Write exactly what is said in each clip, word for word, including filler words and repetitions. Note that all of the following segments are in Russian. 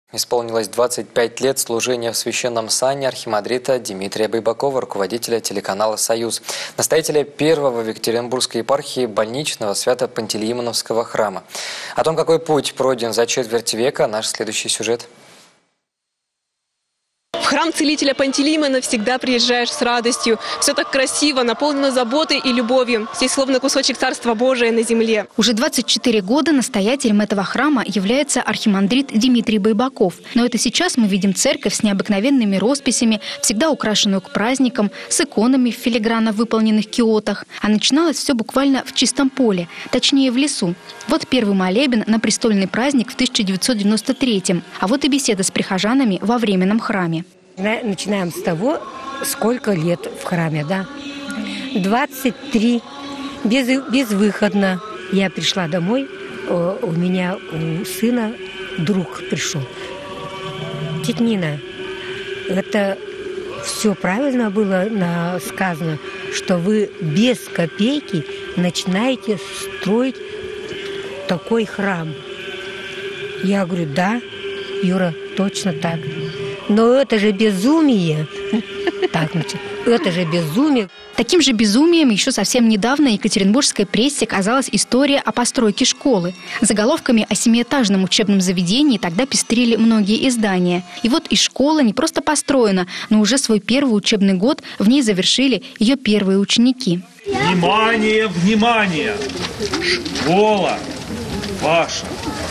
Исполнилось двадцать пять лет служения в священном сане архимандрита Дмитрия Байбакова, руководителя телеканала «Союз», настоятеля первого в Екатеринбургской епархии больничного Свято-Пантелеимоновского храма. О том, какой путь пройден за четверть века, наш следующий сюжет. В храм целителя Пантелеимона всегда приезжаешь с радостью. Все так красиво, наполнено заботой и любовью. Здесь словно кусочек Царства Божия на земле. Уже двадцать четыре года настоятелем этого храма является архимандрит Дмитрий Байбаков. Но это сейчас мы видим церковь с необыкновенными росписями, всегда украшенную к праздникам, с иконами в филигранно выполненных киотах. А начиналось все буквально в чистом поле, точнее в лесу. Вот первый молебен на престольный праздник в тысяча девятьсот девяносто третьем. А вот и беседа с прихожанами во временном храме. Начинаем с того, сколько лет в храме, да? двадцать три. Без, безвыходно. Я пришла домой, у меня у сына друг пришел. Тетя Нина, это все правильно было сказано, что вы без копейки начинаете строить такой храм. Я говорю, да, Юра, точно так. Но это же безумие. Так, значит, это же безумие. Таким же безумием еще совсем недавно в екатеринбургской прессе казалась история о постройке школы. Заголовками о семиэтажном учебном заведении тогда пестрили многие издания. И вот и школа не просто построена, но уже свой первый учебный год в ней завершили ее первые ученики. Внимание, внимание! Школа ваша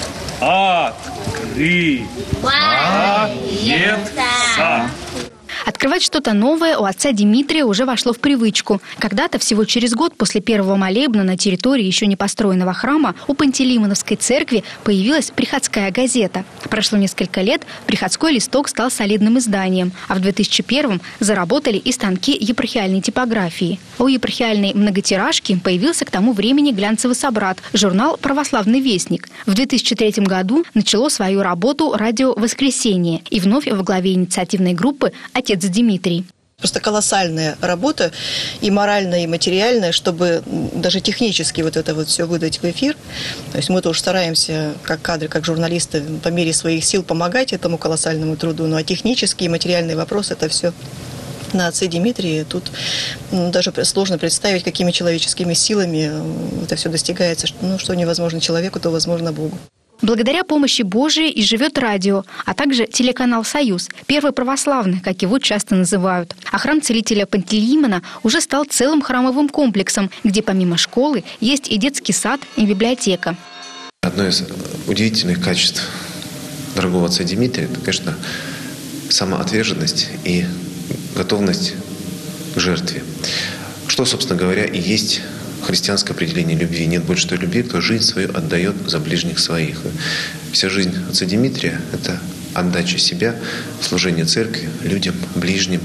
открывается! Открывать что-то новое у отца Дмитрия уже вошло в привычку. Когда-то, всего через год после первого молебна на территории еще не построенного храма, у Пантелеимоновской церкви появилась приходская газета. Прошло несколько лет, приходской листок стал солидным изданием, а в две тысячи первом заработали и станки епархиальной типографии. У епархиальной многотиражки появился к тому времени глянцевый собрат, журнал «Православный вестник». В две тысячи третьем году начало свою работу радио «Воскресенье», и вновь во главе инициативной группы отец Дмитрий. Просто колоссальная работа, и моральная, и материальная, чтобы даже технически вот это вот все выдать в эфир. То есть мы тоже стараемся, как кадры, как журналисты, по мере своих сил помогать этому колоссальному труду. Ну а технические и материальные вопросы – это все на отце Дмитрии. Тут ну, даже сложно представить, какими человеческими силами это все достигается. Ну, что невозможно человеку, то возможно Богу. Благодаря помощи Божией и живет радио, а также телеканал «Союз», первый православный, как его часто называют. А храм целителя Пантелеимона уже стал целым храмовым комплексом, где помимо школы есть и детский сад, и библиотека. Одно из удивительных качеств дорогого отца Дмитрия – это, конечно, самоотверженность и готовность к жертве. Что, собственно говоря, и есть христианское определение любви. Нет больше той любви, кто жизнь свою отдает за ближних своих. Вся жизнь отца Дмитрия – это отдача себя, служение церкви, людям, ближним.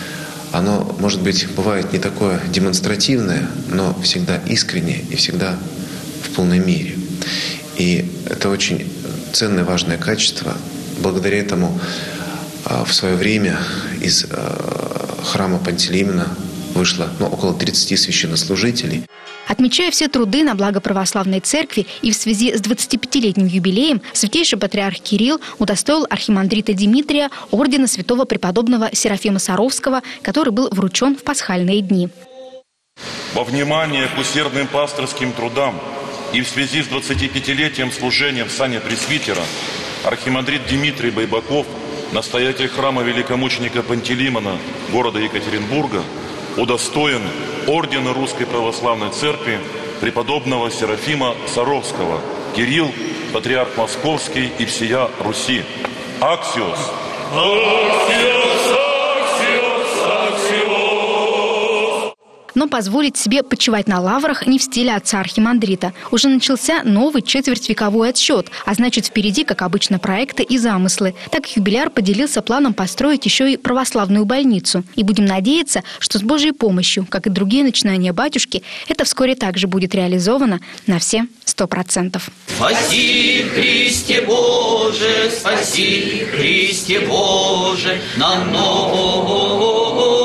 Оно, может быть, бывает не такое демонстративное, но всегда искреннее и всегда в полной мере. И это очень ценное, важное качество. Благодаря этому в свое время из храма Пантелеимона вышло ну, около тридцати священнослужителей. Отмечая все труды на благо православной церкви и в связи с двадцатипятилетним юбилеем, святейший патриарх Кирилл удостоил архимандрита Дмитрия ордена святого преподобного Серафима Саровского, который был вручен в пасхальные дни. Во внимание к усердным пасторским трудам и в связи с двадцатипятилетием служения в сане пресвитера архимандрит Дмитрий Байбаков, настоятель храма великомученика Пантелеимона города Екатеринбурга, удостоен ордена Русской Православной Церкви преподобного Серафима Саровского. Кирилл, патриарх Московский и всея Руси. Аксиос! Аксиос! Аксиос! Аксиос! Но позволить себе почивать на лаврах не в стиле отца архимандрита. Уже начался новый четвертьвековой отсчет, а значит впереди, как обычно, проекты и замыслы. Так юбиляр поделился планом построить еще и православную больницу. И будем надеяться, что с Божьей помощью, как и другие начинания батюшки, это вскоре также будет реализовано на все сто процентов. Спаси, Христе Боже, спаси, Христе Боже, на новую